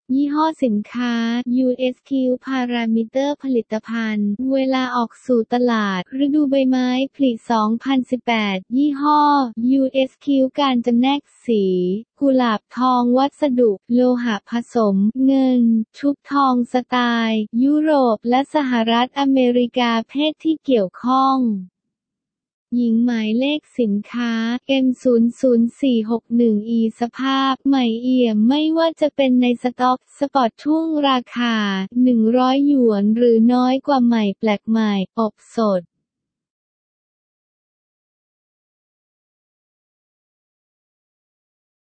ยี่ห้อสินค้า USQ พารามิเตอร์ผลิตภัณฑ์เวลาออกสู่ตลาดฤดูใบไม้ผลิ2018ยี่ห้อ USQ การจำแนกสีกุหลาบทองวัสดุโลหะผสมเงินชุบทองสไตล์ยุโรปและสหรัฐอเมริกาเพศที่เกี่ยวข้องหญิงหมายเลขสินค้า M00461E สภาพใหม่เอี่ยมไม่ว่าจะเป็นในสต็อกสปอร์ตช่วงราคา100 หยวนหรือน้อยกว่าใหม่แปลกใหม่อบสด